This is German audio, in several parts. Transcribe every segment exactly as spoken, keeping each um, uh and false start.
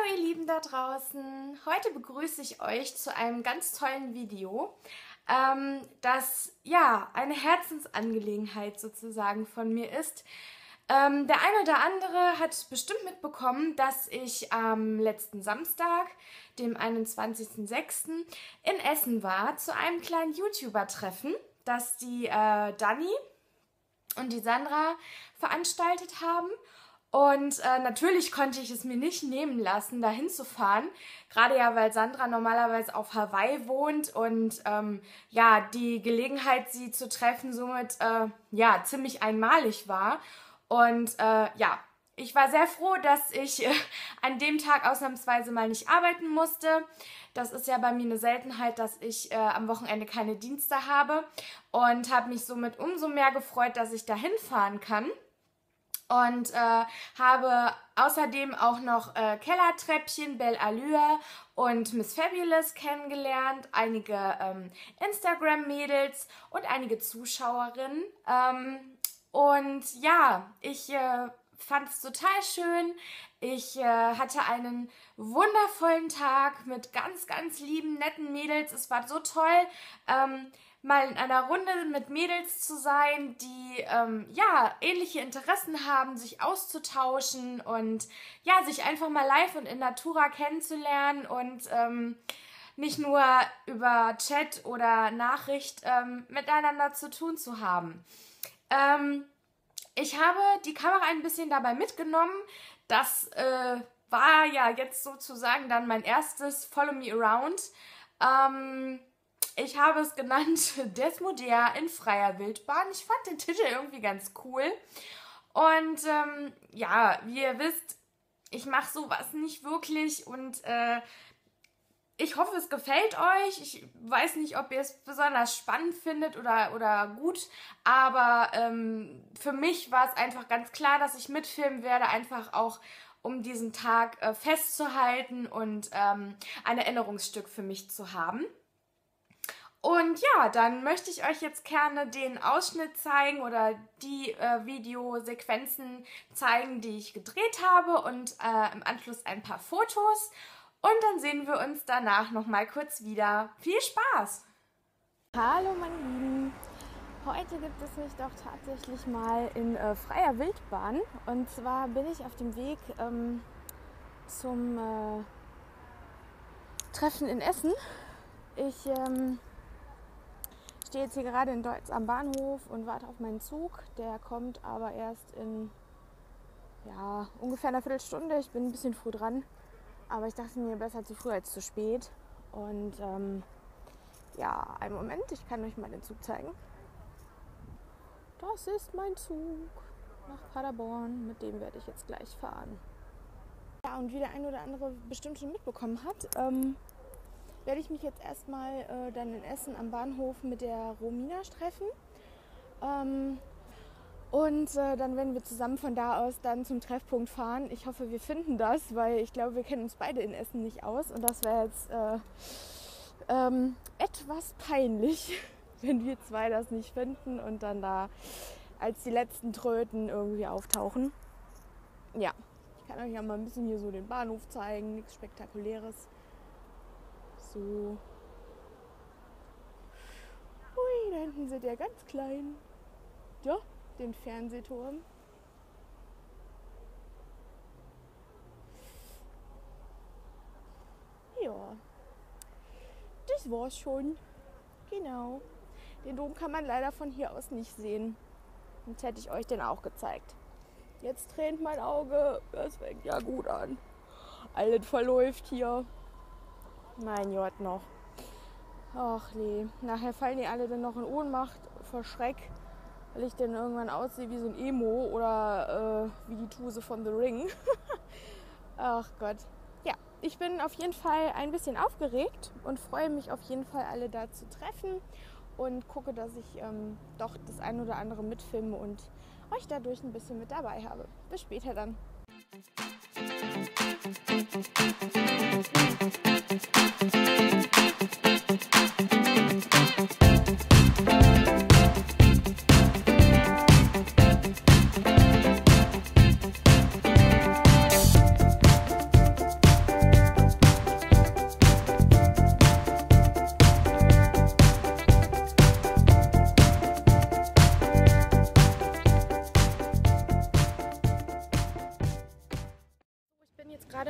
Hallo ihr Lieben da draußen, heute begrüße ich euch zu einem ganz tollen Video, ähm, das ja eine Herzensangelegenheit sozusagen von mir ist. Ähm, der eine oder andere hat bestimmt mitbekommen, dass ich am letzten Samstag, dem einundzwanzigsten sechsten in Essen war, zu einem kleinen YouTuber-Treffen, das die äh, Dani und die Sandra veranstaltet haben. Und äh, natürlich konnte ich es mir nicht nehmen lassen, da hinzufahren. Gerade ja, weil Sandra normalerweise auf Hawaii wohnt und ähm, ja, die Gelegenheit, sie zu treffen, somit äh, ja, ziemlich einmalig war. Und äh, ja, ich war sehr froh, dass ich äh, an dem Tag ausnahmsweise mal nicht arbeiten musste. Das ist ja bei mir eine Seltenheit, dass ich äh, am Wochenende keine Dienste habe. Und habe mich somit umso mehr gefreut, dass ich da hinfahren kann. Und äh, habe außerdem auch noch äh, Kellertreppchen, Belle Allure und Miss Fabulous kennengelernt, einige ähm, Instagram-Mädels und einige Zuschauerinnen. Ähm, und ja, ich äh, fand es total schön. Ich äh, hatte einen wundervollen Tag mit ganz, ganz lieben, netten Mädels. Es war so toll, ähm, mal in einer Runde mit Mädels zu sein, die ähm, ja ähnliche Interessen haben, sich auszutauschen und ja, sich einfach mal live und in Natura kennenzulernen und ähm, nicht nur über Chat oder Nachricht ähm, miteinander zu tun zu haben. Ähm, ich habe die Kamera ein bisschen dabei mitgenommen. Das äh, war ja jetzt sozusagen dann mein erstes Follow Me Around. Ähm, Ich habe es genannt Desmodea in freier Wildbahn. Ich fand den Titel irgendwie ganz cool. Und ähm, ja, wie ihr wisst, ich mache sowas nicht wirklich und äh, ich hoffe, es gefällt euch. Ich weiß nicht, ob ihr es besonders spannend findet oder, oder gut, aber ähm, für mich war es einfach ganz klar, dass ich mitfilmen werde, einfach auch um diesen Tag äh, festzuhalten und ähm, ein Erinnerungsstück für mich zu haben. Und ja, dann möchte ich euch jetzt gerne den Ausschnitt zeigen oder die äh, Videosequenzen zeigen, die ich gedreht habe und äh, im Anschluss ein paar Fotos. Und dann sehen wir uns danach nochmal kurz wieder. Viel Spaß! Hallo meine Lieben! Heute gibt es mich doch tatsächlich mal in äh, freier Wildbahn. Und zwar bin ich auf dem Weg ähm, zum äh, Treffen in Essen. Ich ähm, stehe jetzt hier gerade in Deutz am Bahnhof und warte auf meinen Zug. Der kommt aber erst in ja, ungefähr einer Viertelstunde. Ich bin ein bisschen früh dran, aber ich dachte mir, besser zu früh als zu spät. Und ähm, ja, einen Moment, ich kann euch mal den Zug zeigen. Das ist mein Zug nach Paderborn, mit dem werde ich jetzt gleich fahren. Ja, und wie der ein oder andere bestimmt schon mitbekommen hat, ähm, werde ich mich jetzt erstmal äh, dann in Essen am Bahnhof mit der Romina treffen. Ähm, und äh, dann werden wir zusammen von da aus dann zum Treffpunkt fahren. Ich hoffe, wir finden das, weil ich glaube, wir kennen uns beide in Essen nicht aus. Und das wäre jetzt äh, ähm, etwas peinlich, wenn wir zwei das nicht finden und dann da als die letzten Tröten irgendwie auftauchen. Ja, ich kann euch ja mal ein bisschen hier so den Bahnhof zeigen, nichts Spektakuläres. So. Ui, da hinten seht ihr ganz klein. Ja, den Fernsehturm. Ja, das war's schon. Genau. Den Dom kann man leider von hier aus nicht sehen. Sonst hätte ich euch den auch gezeigt. Jetzt tränt mein Auge. Das fängt ja gut an. Alles verläuft hier. Mein Gott noch. Ach nee. Nachher fallen die alle dann noch in Ohnmacht vor Schreck, weil ich dann irgendwann aussehe wie so ein Emo oder äh, wie die Tuse von The Ring. Ach Gott. Ja, ich bin auf jeden Fall ein bisschen aufgeregt und freue mich auf jeden Fall, alle da zu treffen und gucke, dass ich ähm, doch das ein oder andere mitfilme und euch dadurch ein bisschen mit dabei habe. Bis später dann.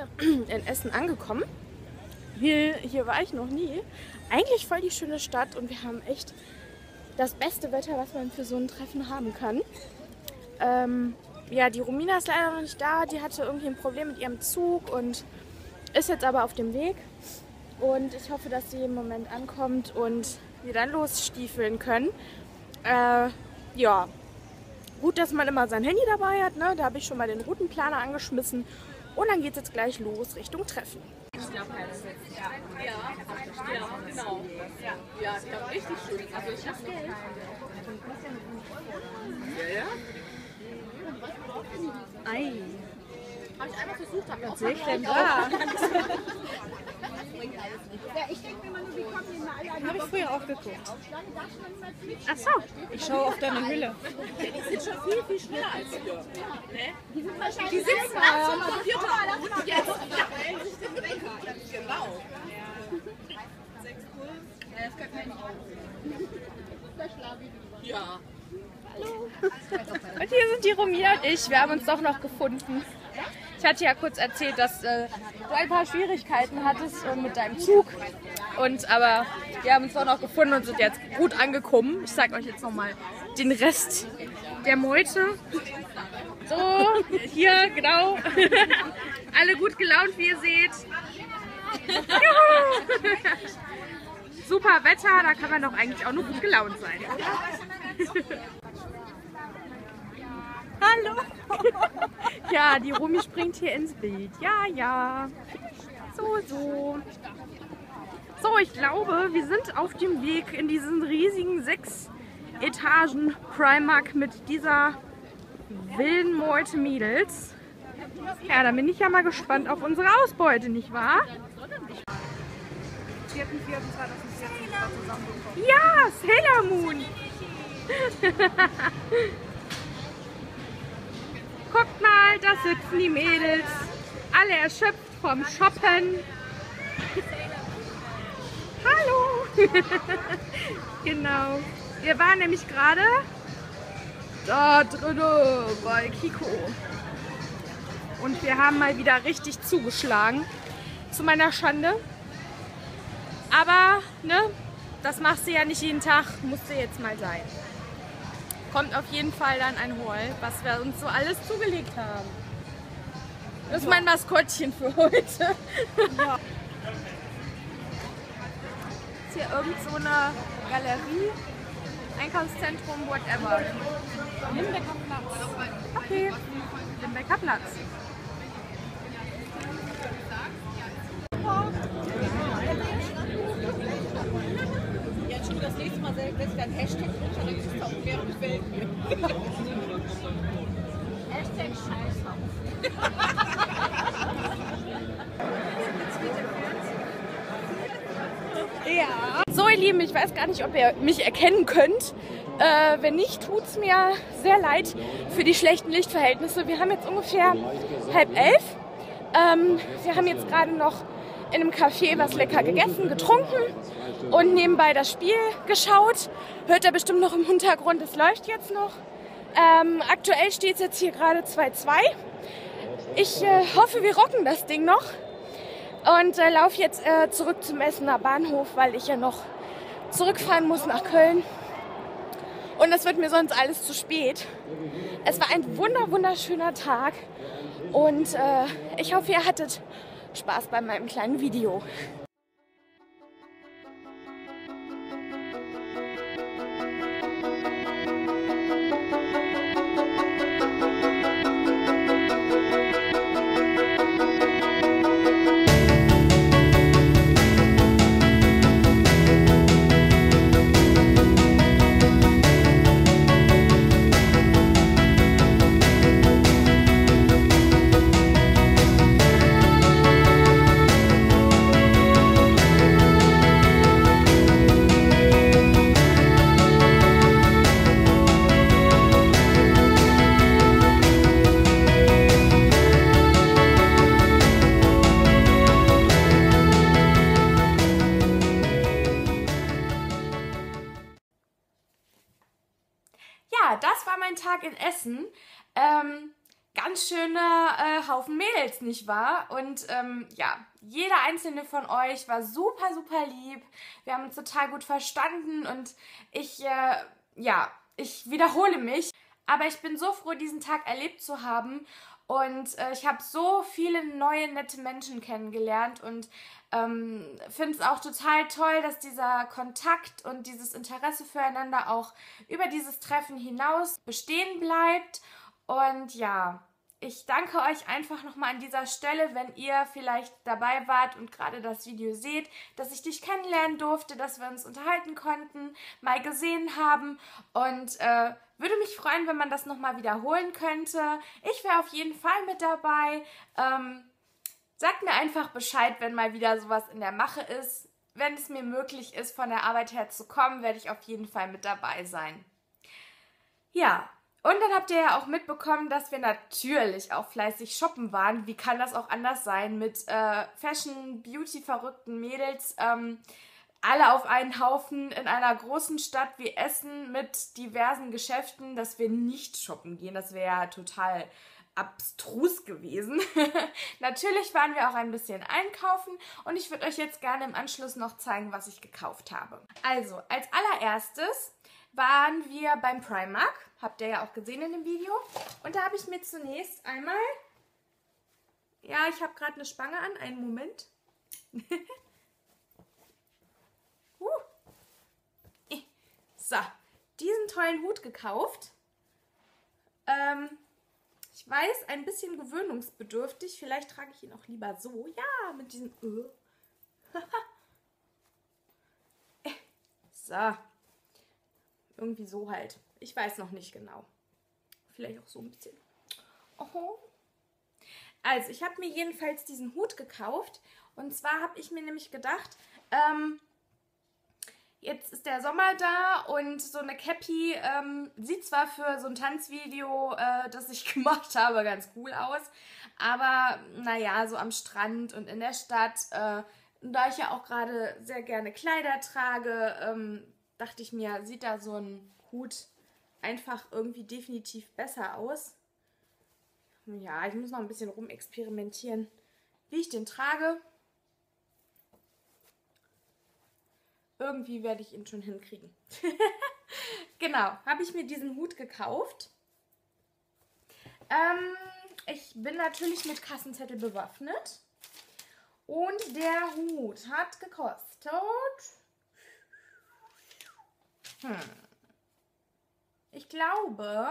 in Essen angekommen. Hier, hier war ich noch nie. Eigentlich voll die schöne Stadt und wir haben echt das beste Wetter, was man für so ein Treffen haben kann. Ähm, ja, die Romina ist leider noch nicht da. Die hatte irgendwie ein Problem mit ihrem Zug und ist jetzt aber auf dem Weg. Und ich hoffe, dass sie im Moment ankommt und wir dann losstiefeln können. Äh, ja, gut, dass man immer sein Handy dabei hat. Ne? Da habe ich schon mal den Routenplaner angeschmissen. Und dann geht es jetzt gleich los Richtung Treffen. Ja, ja, genau. Ja, ich glaube, richtig schön. Also ich habe Geld. Ja, ja. Ei. Habe ich einmal versucht, habe ich Sehe ich denn da? Ja, ich denke immer nur, wie kommen die mal alle. Habe ich früher auch geguckt. Ach so. Ich schaue auf deine Hülle. Die sind schon viel, viel schneller als wir. Ne? Die sind wahrscheinlich Die sitzen nachts am Computer und jetzt stellen sich den Wecker. Genau. Ja, das kann man nicht. Ja. Und hier sind die Romina und ich. Wir haben uns doch noch gefunden. Ich hatte ja kurz erzählt, dass äh, du ein paar Schwierigkeiten hattest äh, mit deinem Zug. Und, aber wir haben uns doch noch gefunden und sind jetzt gut angekommen. Ich zeige euch jetzt nochmal den Rest der Meute. So, hier, genau. Alle gut gelaunt, wie ihr seht. Juhu. Super Wetter, da kann man doch eigentlich auch nur gut gelaunt sein. Hallo! Ja, die Romy springt hier ins Bild. Ja, ja. So, so. So, ich glaube, wir sind auf dem Weg in diesen riesigen sechs Etagen Primark mit dieser wilden Meute Mädels. Ja, da bin ich ja mal gespannt auf unsere Ausbeute, nicht wahr? Ja, Sailor Moon! Guckt mal, da sitzen die Mädels, alle erschöpft vom Shoppen. Hallo! Genau. Wir waren nämlich gerade da drinnen bei Kiko. Und wir haben mal wieder richtig zugeschlagen. Zu meiner Schande. Aber, ne, das machst du ja nicht jeden Tag, musste jetzt mal sein. Kommt auf jeden Fall dann ein Haul, was wir uns so alles zugelegt haben. Das ist mein Maskottchen für heute. Ja. Ist hier irgend so eine Galerie, Einkaufszentrum, whatever. Limbecker Platz. Okay, Limbecker Platz. Jetzt schon das nächste Mal setzt ein Hashtag drunter, dann kriegst du auch mehr gefällt mir. Hashtag Scheiße. Ja. So ihr Lieben, ich weiß gar nicht, ob ihr mich erkennen könnt. Äh, wenn nicht, tut es mir sehr leid für die schlechten Lichtverhältnisse. Wir haben jetzt ungefähr halb elf. Ähm, wir haben jetzt gerade noch in einem Café was lecker gegessen, getrunken und nebenbei das Spiel geschaut. Hört ihr bestimmt noch im Hintergrund, es läuft jetzt noch. Ähm, aktuell steht es jetzt hier gerade zwei zwei. Ich äh, hoffe, wir rocken das Ding noch. Und äh, laufe jetzt äh, zurück zum Essener Bahnhof, weil ich ja noch zurückfahren muss nach Köln. Und das wird mir sonst alles zu spät. Es war ein wunder wunderschöner Tag. Und äh, ich hoffe, ihr hattet Spaß bei meinem kleinen Video. Ja, das war mein Tag in Essen. Ähm, ganz schöner äh, Haufen Mädels, nicht wahr? Und ähm, ja, jeder einzelne von euch war super, super lieb. Wir haben uns total gut verstanden und ich, äh, ja, ich wiederhole mich. Aber ich bin so froh, diesen Tag erlebt zu haben. Und äh, ich habe so viele neue, nette Menschen kennengelernt und ähm, finde es auch total toll, dass dieser Kontakt und dieses Interesse füreinander auch über dieses Treffen hinaus bestehen bleibt. Und ja, ich danke euch einfach nochmal an dieser Stelle, wenn ihr vielleicht dabei wart und gerade das Video seht, dass ich dich kennenlernen durfte, dass wir uns unterhalten konnten, mal gesehen haben und äh, würde mich freuen, wenn man das nochmal wiederholen könnte. Ich wäre auf jeden Fall mit dabei. Ähm, sagt mir einfach Bescheid, wenn mal wieder sowas in der Mache ist. Wenn es mir möglich ist, von der Arbeit her zu kommen, werde ich auf jeden Fall mit dabei sein. Ja. Und dann habt ihr ja auch mitbekommen, dass wir natürlich auch fleißig shoppen waren. Wie kann das auch anders sein mit äh, Fashion, Beauty, verrückten Mädels, ähm, alle auf einen Haufen in einer großen Stadt wie Essen mit diversen Geschäften, dass wir nicht shoppen gehen. Das wäre ja total abstrus gewesen. Natürlich waren wir auch ein bisschen einkaufen und ich würde euch jetzt gerne im Anschluss noch zeigen, was ich gekauft habe. Also, als allererstes waren wir beim Primark. Habt ihr ja auch gesehen in dem Video. Und da habe ich mir zunächst einmal... Ja, ich habe gerade eine Spange an. Einen Moment. uh. So, diesen tollen Hut gekauft. Ähm, ich weiß, ein bisschen gewöhnungsbedürftig. Vielleicht trage ich ihn auch lieber so. Ja, mit diesem... so. Irgendwie so halt. Ich weiß noch nicht genau. Vielleicht auch so ein bisschen. Oho. Also, ich habe mir jedenfalls diesen Hut gekauft. Und zwar habe ich mir nämlich gedacht, ähm, jetzt ist der Sommer da und so eine Cappy ähm, sieht zwar für so ein Tanzvideo, äh, das ich gemacht habe, ganz cool aus. Aber, naja, so am Strand und in der Stadt, äh, da ich ja auch gerade sehr gerne Kleider trage, ähm, dachte ich mir, sieht da so ein Hut einfach irgendwie definitiv besser aus. Ja, ich muss noch ein bisschen rumexperimentieren, wie ich den trage. Irgendwie werde ich ihn schon hinkriegen. Genau, habe ich mir diesen Hut gekauft. Ähm, ich bin natürlich mit Kassenzettel bewaffnet. Und der Hut hat gekostet... Hm. Ich glaube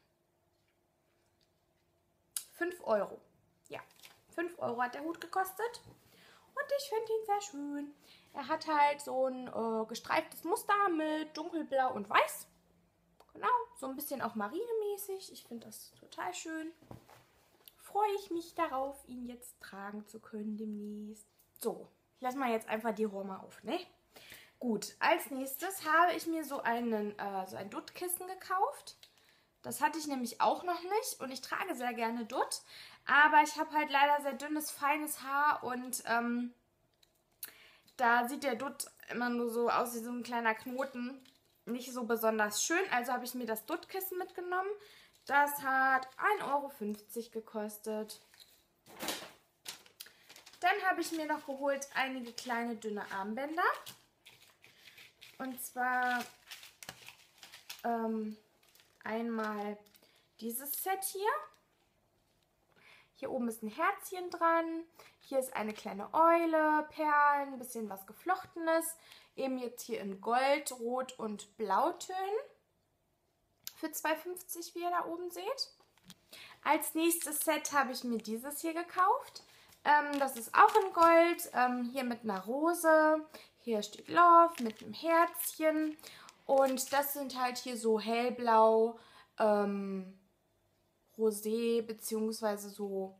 fünf Euro. Ja, fünf Euro hat der Hut gekostet. Und ich finde ihn sehr schön. Er hat halt so ein äh, gestreiftes Muster mit dunkelblau und weiß. Genau, so ein bisschen auch marinemäßig. Ich finde das total schön. Freue ich mich darauf, ihn jetzt tragen zu können demnächst. So, ich lasse mal jetzt einfach die Rohr mal auf, ne? Gut, als nächstes habe ich mir so, einen, äh, so ein Duttkissen gekauft. Das hatte ich nämlich auch noch nicht und ich trage sehr gerne Dutt. Aber ich habe halt leider sehr dünnes, feines Haar und ähm, da sieht der Dutt immer nur so aus wie so ein kleiner Knoten. Nicht so besonders schön, also habe ich mir das Duttkissen mitgenommen. Das hat ein Euro fünfzig gekostet. Dann habe ich mir noch geholt einige kleine, dünne Armbänder. Und zwar ähm, einmal dieses Set hier. Hier oben ist ein Herzchen dran. Hier ist eine kleine Eule, Perlen, ein bisschen was Geflochtenes. Eben jetzt hier in Gold, Rot und Blautönen. Für zwei fünfzig, wie ihr da oben seht. Als nächstes Set habe ich mir dieses hier gekauft. Ähm, das ist auch in Gold. Ähm, hier mit einer Rose. Hier steht Love mit einem Herzchen. Und das sind halt hier so hellblau, ähm, rosé, beziehungsweise so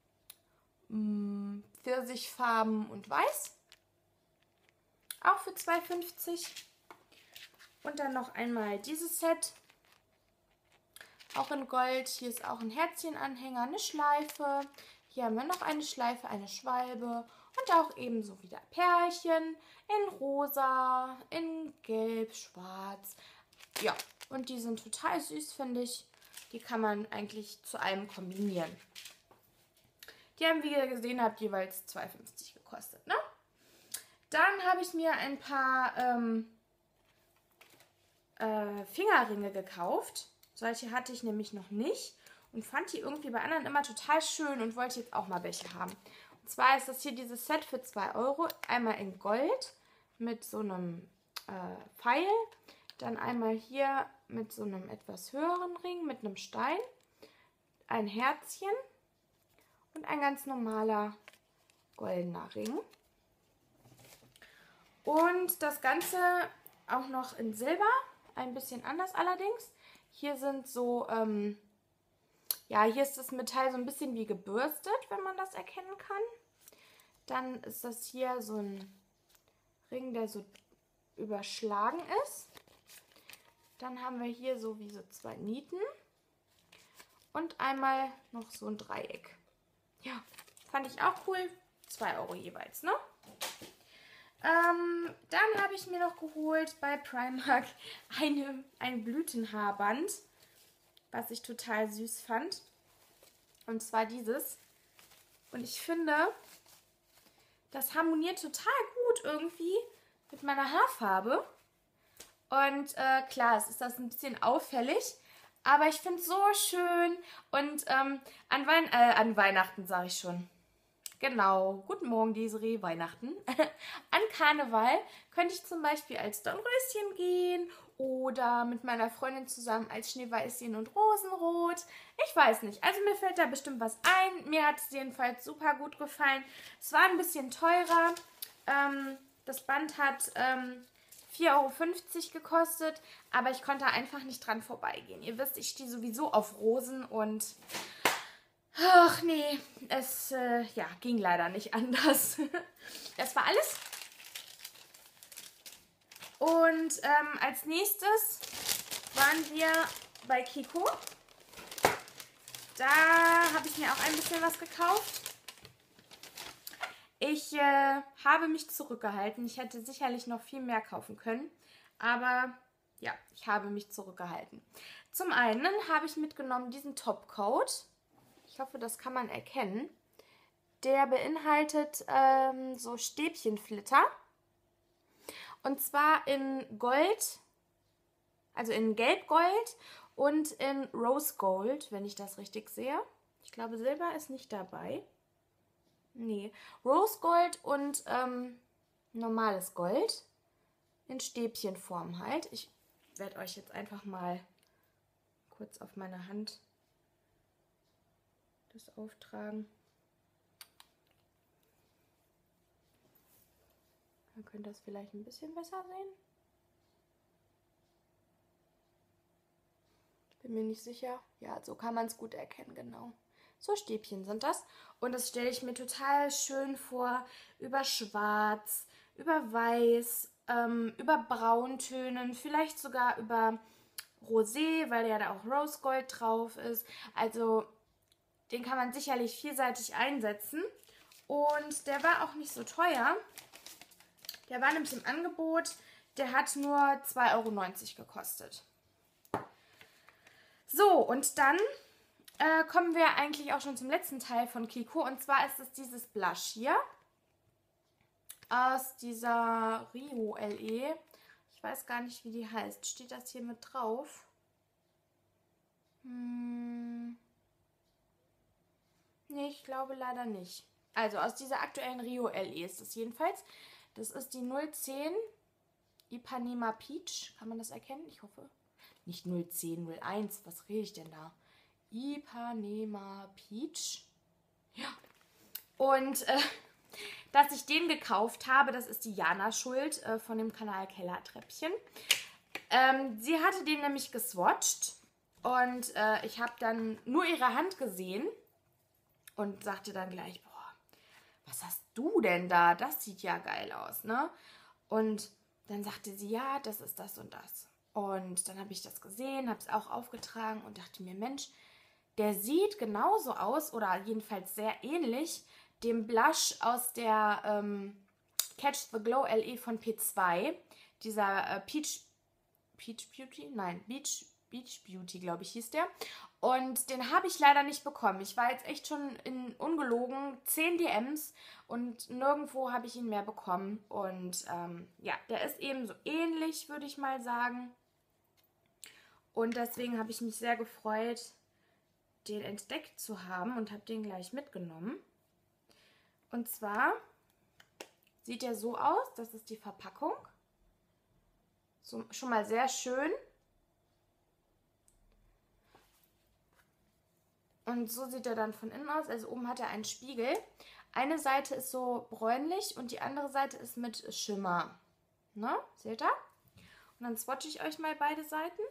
mh, Pfirsichfarben und weiß. Auch für zwei fünfzig. Und dann noch einmal dieses Set. Auch in Gold. Hier ist auch ein Herzchenanhänger, eine Schleife. Hier haben wir noch eine Schleife, eine Schwalbe. Und auch ebenso wieder Perlchen in rosa, in gelb, schwarz. Ja, und die sind total süß, finde ich. Die kann man eigentlich zu allem kombinieren. Die haben, wie ihr gesehen habt, jeweils zwei fünfzig gekostet, ne? Dann habe ich mir ein paar ähm, äh, Fingerringe gekauft. Solche hatte ich nämlich noch nicht und fand die irgendwie bei anderen immer total schön und wollte jetzt auch mal welche haben. Und zwar ist das hier dieses Set für zwei Euro. Einmal in Gold mit so einem äh, Pfeil. Dann einmal hier mit so einem etwas höheren Ring, mit einem Stein. Ein Herzchen und ein ganz normaler goldener Ring. Und das Ganze auch noch in Silber, ein bisschen anders allerdings. Hier sind so, ähm, ja, hier ist das Metall so ein bisschen wie gebürstet, wenn man das erkennen kann. Dann ist das hier so ein Ring, der so überschlagen ist. Dann haben wir hier so wie so zwei Nieten und einmal noch so ein Dreieck. Ja, fand ich auch cool. zwei Euro jeweils, ne? Ähm, dann habe ich mir noch geholt bei Primark eine, ein Blütenhaarband, was ich total süß fand. Und zwar dieses. Und ich finde, das harmoniert total gut irgendwie mit meiner Haarfarbe. Und äh, klar, es ist das ein bisschen auffällig, aber ich finde es so schön. Und ähm, an, Wein äh, an Weihnachten sage ich schon. Genau, guten Morgen Desiree, Weihnachten. An Karneval könnte ich zum Beispiel als Dornröschen gehen oder mit meiner Freundin zusammen als Schneeweißchen und Rosenrot. Ich weiß nicht, also mir fällt da bestimmt was ein. Mir hat es jedenfalls super gut gefallen. Es war ein bisschen teurer. Ähm, das Band hat ähm, vier Euro fünfzig gekostet, aber ich konnte einfach nicht dran vorbeigehen. Ihr wisst, ich stehe sowieso auf Rosen und... Ach nee, es äh, ja, ging leider nicht anders. Das war alles. Und ähm, als nächstes waren wir bei Kiko. Da habe ich mir auch ein bisschen was gekauft. Ich äh, habe mich zurückgehalten. Ich hätte sicherlich noch viel mehr kaufen können. Aber ja, ich habe mich zurückgehalten. Zum einen habe ich mitgenommen diesen Topcoat. Ich hoffe, das kann man erkennen. Der beinhaltet ähm, so Stäbchenflitter. Und zwar in Gold, also in Gelbgold und in Rose Gold, wenn ich das richtig sehe. Ich glaube, Silber ist nicht dabei. Nee, Rose Gold und ähm, normales Gold. In Stäbchenform halt. Ich werde euch jetzt einfach mal kurz auf meine Hand das auftragen. Dann könnt ihr das vielleicht ein bisschen besser sehen. Ich bin mir nicht sicher. Ja, so kann man es gut erkennen, genau. So Stäbchen sind das. Und das stelle ich mir total schön vor, über Schwarz, über Weiß, ähm, über Brauntönen, vielleicht sogar über Rosé, weil ja da auch Rose Gold drauf ist. Also den kann man sicherlich vielseitig einsetzen. Und der war auch nicht so teuer. Der war nämlich im Angebot. Der hat nur zwei Euro neunzig gekostet. So, und dann äh, kommen wir eigentlich auch schon zum letzten Teil von Kiko. Und zwar ist es dieses Blush hier. Aus dieser Rio L E. Ich weiß gar nicht, wie die heißt. Steht das hier mit drauf? Hm... Nee, ich glaube leider nicht. Also aus dieser aktuellen Rio L E ist es jedenfalls. Das ist die null zehn Ipanema Peach. Kann man das erkennen? Ich hoffe. Nicht null zehn, null eins. Was rede ich denn da? Ipanema Peach. Ja. Und äh, dass ich den gekauft habe, das ist die Jana schuld äh, von dem Kanal Kellertreppchen. Ähm, sie hatte den nämlich geswatcht. Und äh, ich habe dann nur ihre Hand gesehen. Und sagte dann gleich, boah, was hast du denn da? Das sieht ja geil aus, ne? Und dann sagte sie, ja, das ist das und das. Und dann habe ich das gesehen, habe es auch aufgetragen und dachte mir, Mensch, der sieht genauso aus oder jedenfalls sehr ähnlich dem Blush aus der ähm, Catch the Glow L E von P zwei. Dieser äh, Peach, Peach Beauty? Nein, Beach, Beach Beauty, glaube ich, hieß der. Und den habe ich leider nicht bekommen. Ich war jetzt echt schon in ungelogen zehn D Ms und nirgendwo habe ich ihn mehr bekommen. Und ähm, ja, der ist eben so ähnlich, würde ich mal sagen. Und deswegen habe ich mich sehr gefreut, den entdeckt zu haben und habe den gleich mitgenommen. Und zwar sieht er so aus, das ist die Verpackung. So, schon mal sehr schön. Und so sieht er dann von innen aus. Also oben hat er einen Spiegel. Eine Seite ist so bräunlich und die andere Seite ist mit Schimmer. Ne? Seht ihr? Und dann swatche ich euch mal beide Seiten.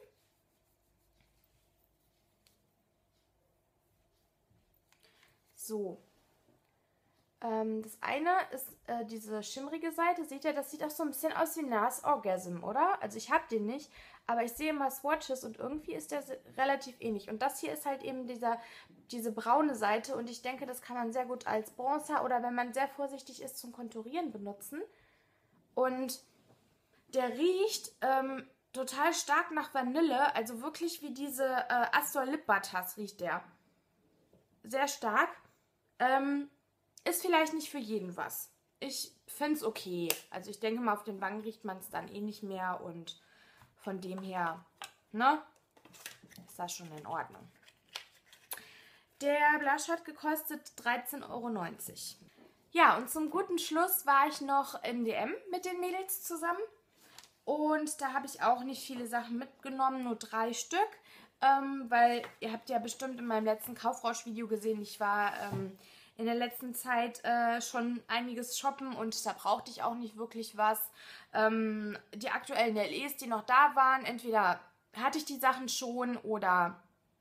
So. Ähm, das eine ist äh, diese schimmrige Seite. Seht ihr, das sieht auch so ein bisschen aus wie Nars Orgasm, oder? Also ich habe den nicht, aber ich sehe immer Swatches und irgendwie ist der relativ ähnlich. Und das hier ist halt eben dieser, diese braune Seite und ich denke, das kann man sehr gut als Bronzer oder wenn man sehr vorsichtig ist zum Konturieren benutzen. Und der riecht ähm, total stark nach Vanille, also wirklich wie diese äh, Astor Lip Butters riecht der. Sehr stark. Ähm, ist vielleicht nicht für jeden was. Ich finde es okay. Also ich denke mal, auf den Wangen riecht man es dann eh nicht mehr und von dem her, ne, ist das schon in Ordnung. Der Blush hat gekostet dreizehn Euro neunzig. Ja, und zum guten Schluss war ich noch im D M mit den Mädels zusammen. Und da habe ich auch nicht viele Sachen mitgenommen, nur drei Stück. Ähm, weil ihr habt ja bestimmt in meinem letzten Kaufrausch-Video gesehen, ich war ähm, in der letzten Zeit äh, schon einiges shoppen und da brauchte ich auch nicht wirklich was. Ähm, die aktuellen L Es, die noch da waren, entweder hatte ich die Sachen schon oder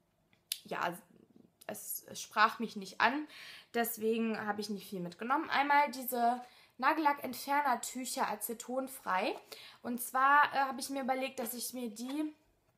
ja, es, es sprach mich nicht an. Deswegen habe ich nicht viel mitgenommen. Einmal diese Nagellack-Entferner-Tücher acetonfrei. Und zwar äh, habe ich mir überlegt, dass ich mir die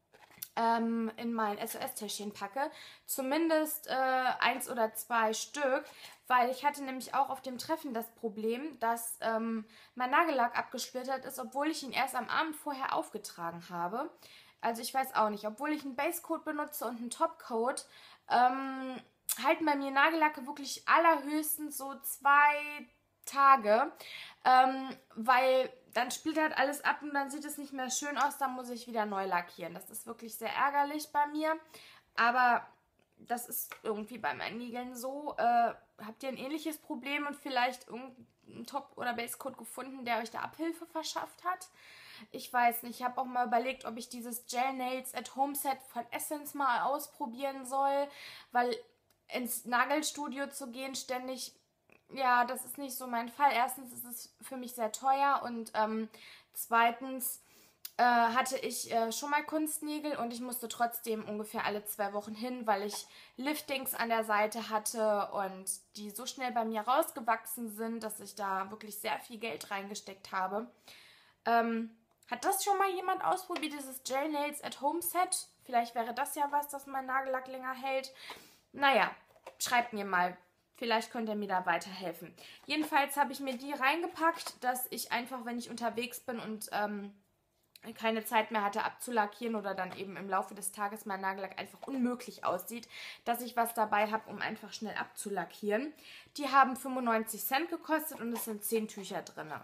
ähm, in mein S O S-Täschchen packe. Zumindest äh, eins oder zwei Stück, weil ich hatte nämlich auch auf dem Treffen das Problem, dass ähm, mein Nagellack abgesplittert ist, obwohl ich ihn erst am Abend vorher aufgetragen habe. Also ich weiß auch nicht, obwohl ich einen Basecoat benutze und einen Topcoat, ähm, halten bei mir Nagellacke wirklich allerhöchstens so zwei Tage, ähm, weil dann splittert alles ab und dann sieht es nicht mehr schön aus, dann muss ich wieder neu lackieren. Das ist wirklich sehr ärgerlich bei mir, aber das ist irgendwie bei meinen Nägeln so. Äh, habt ihr ein ähnliches Problem und vielleicht irgendeinen Top- oder Basecoat gefunden, der euch da Abhilfe verschafft hat? Ich weiß nicht, ich habe auch mal überlegt, ob ich dieses Gel Nails at Home Set von Essence mal ausprobieren soll, weil ins Nagelstudio zu gehen ständig, ja, das ist nicht so mein Fall. Erstens ist es für mich sehr teuer und ähm, zweitens äh, hatte ich äh, schon mal Kunstnägel und ich musste trotzdem ungefähr alle zwei Wochen hin, weil ich Liftings an der Seite hatte und die so schnell bei mir rausgewachsen sind, dass ich da wirklich sehr viel Geld reingesteckt habe. Ähm, hat das schon mal jemand ausprobiert, dieses Gel Nails at Home Set? Vielleicht wäre das ja was, dass mein Nagellack länger hält. Naja, schreibt mir mal. Vielleicht könnt ihr mir da weiterhelfen. Jedenfalls habe ich mir die reingepackt, dass ich einfach, wenn ich unterwegs bin und ähm, keine Zeit mehr hatte abzulackieren oder dann eben im Laufe des Tages mein Nagellack einfach unmöglich aussieht, dass ich was dabei habe, um einfach schnell abzulackieren. Die haben fünfundneunzig Cent gekostet und es sind zehn Tücher drin.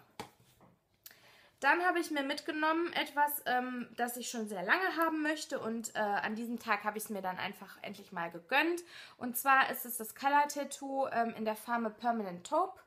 Dann habe ich mir mitgenommen etwas, ähm, das ich schon sehr lange haben möchte und äh, an diesem Tag habe ich es mir dann einfach endlich mal gegönnt. Und zwar ist es das Color Tattoo ähm, in der Farbe Permanent Taupe.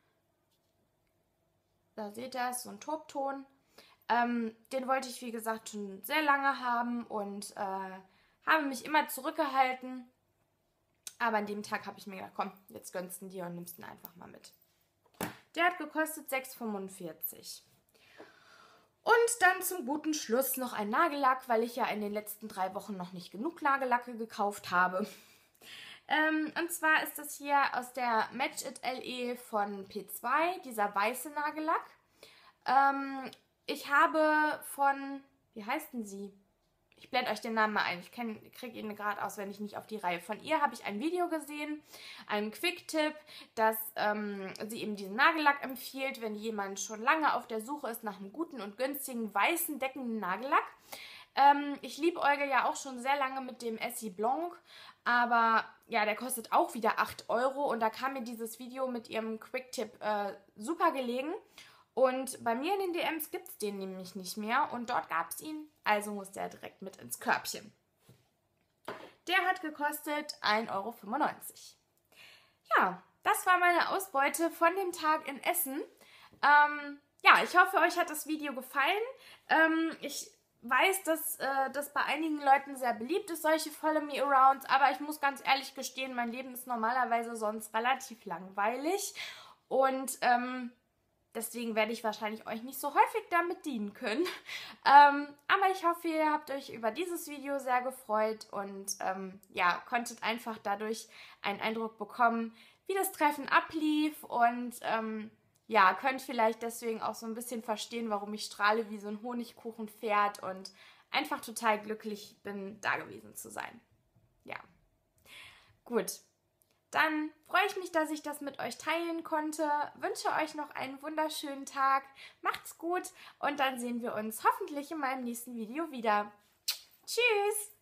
Da seht ihr es, so ein Taubton. Ähm, den wollte ich, wie gesagt, schon sehr lange haben und äh, habe mich immer zurückgehalten. Aber an dem Tag habe ich mir gedacht, komm, jetzt gönnst du dir und nimmst ihn einfach mal mit. Der hat gekostet sechs fünfundvierzig. Und dann zum guten Schluss noch ein Nagellack, weil ich ja in den letzten drei Wochen noch nicht genug Nagellacke gekauft habe. ähm, und zwar ist das hier aus der Match It L E von P zwei, dieser weiße Nagellack. Ähm, ich habe von, wie heißt denn sie? Ich blende euch den Namen mal ein, ich kriege ihn gerade auswendig nicht auf die Reihe. Von ihr habe ich ein Video gesehen, einen Quick-Tipp, dass ähm, sie eben diesen Nagellack empfiehlt, wenn jemand schon lange auf der Suche ist nach einem guten und günstigen, weißen, deckenden Nagellack. Ähm, ich liebäuge ja auch schon sehr lange mit dem Essie Blanc, aber ja, der kostet auch wieder acht Euro und da kam mir dieses Video mit ihrem Quick-Tipp äh, super gelegen. Und bei mir in den D Ms gibt es den nämlich nicht mehr und dort gab es ihn, also muss der direkt mit ins Körbchen. Der hat gekostet ein Euro fünfundneunzig. Ja, das war meine Ausbeute von dem Tag in Essen. Ähm, ja, ich hoffe, euch hat das Video gefallen. Ähm, ich weiß, dass äh, das bei einigen Leuten sehr beliebt ist, solche Follow Me Arounds, aber ich muss ganz ehrlich gestehen, mein Leben ist normalerweise sonst relativ langweilig und ähm, deswegen werde ich wahrscheinlich euch nicht so häufig damit dienen können. Ähm, aber ich hoffe, ihr habt euch über dieses Video sehr gefreut und ähm, ja, konntet einfach dadurch einen Eindruck bekommen, wie das Treffen ablief und ähm, ja, könnt vielleicht deswegen auch so ein bisschen verstehen, warum ich strahle wie so ein Honigkuchenpferd und einfach total glücklich bin, da gewesen zu sein. Ja, gut. Dann freue ich mich, dass ich das mit euch teilen konnte. Wünsche euch noch einen wunderschönen Tag. Macht's gut und dann sehen wir uns hoffentlich in meinem nächsten Video wieder. Tschüss!